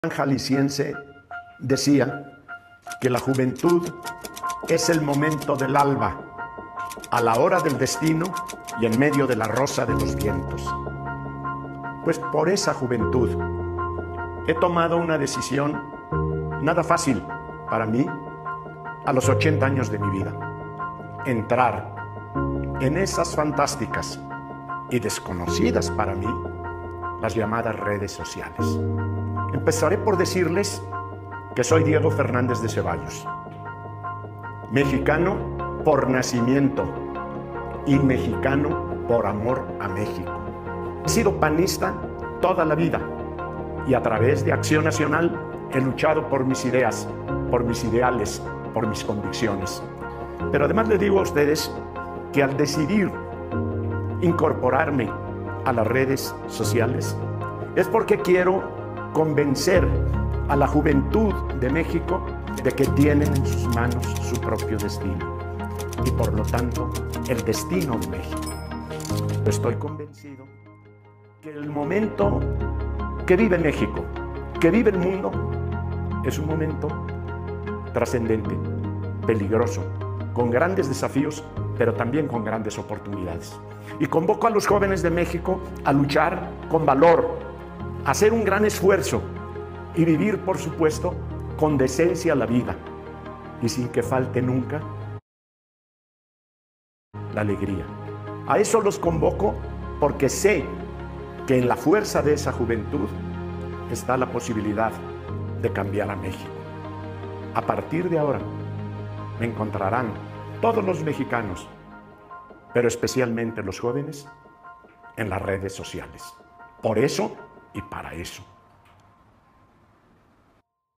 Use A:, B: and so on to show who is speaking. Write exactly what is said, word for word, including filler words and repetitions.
A: Jalisciense decía que la juventud es el momento del alba, a la hora del destino y en medio de la rosa de los vientos. Pues por esa juventud he tomado una decisión nada fácil para mí a los ochenta años de mi vida: entrar en esas fantásticas y desconocidas para mí, las llamadas redes sociales. Empezaré por decirles que soy Diego Fernández de Ceballos, mexicano por nacimiento y mexicano por amor a México. He sido panista toda la vida y a través de Acción Nacional he luchado por mis ideas, por mis ideales, por mis convicciones. Pero además les digo a ustedes que al decidir incorporarme a las redes sociales es porque quiero convencer a la juventud de México de que tienen en sus manos su propio destino y por lo tanto el destino de México. Estoy convencido que el momento que vive México, que vive el mundo, es un momento trascendente, peligroso, con grandes desafíos, pero también con grandes oportunidades. Y convoco a los jóvenes de México a luchar con valor, a hacer un gran esfuerzo y vivir, por supuesto, con decencia la vida y sin que falte nunca la alegría. A eso los convoco porque sé que en la fuerza de esa juventud está la posibilidad de cambiar a México. A partir de ahora me encontrarán todos los mexicanos, pero especialmente los jóvenes, en las redes sociales. Por eso y para eso.